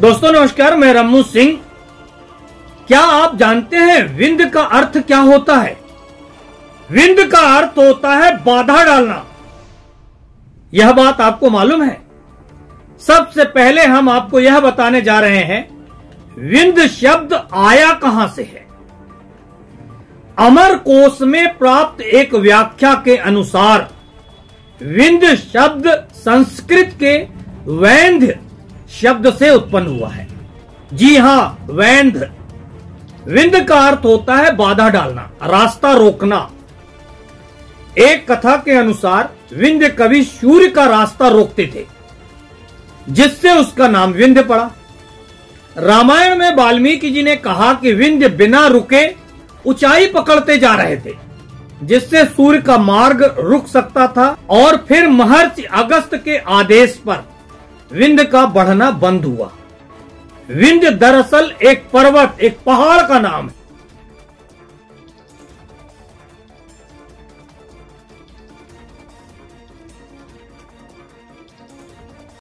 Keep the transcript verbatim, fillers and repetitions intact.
दोस्तों नमस्कार, मैं रम्मू सिंह। क्या आप जानते हैं विंध्य का अर्थ क्या होता है? विंध्य का अर्थ होता है बाधा डालना। यह बात आपको मालूम है? सबसे पहले हम आपको यह बताने जा रहे हैं विंध्य शब्द आया कहां से है। अमर कोश में प्राप्त एक व्याख्या के अनुसार विंध्य शब्द संस्कृत के वैंध्य शब्द से उत्पन्न हुआ है। जी हां, वैंध्य। विंध्य का अर्थ होता है बाधा डालना, रास्ता रोकना। एक कथा के अनुसार विंध्य कवि सूर्य का रास्ता रोकते थे, जिससे उसका नाम विंध्य पड़ा। रामायण में वाल्मीकि जी ने कहा कि विंध्य बिना रुके ऊंचाई पकड़ते जा रहे थे, जिससे सूर्य का मार्ग रुक सकता था और फिर महर्षि अगस्त्य के आदेश पर विंध्य का बढ़ना बंद हुआ। विंध्य दरअसल एक पर्वत, एक पहाड़ का नाम है।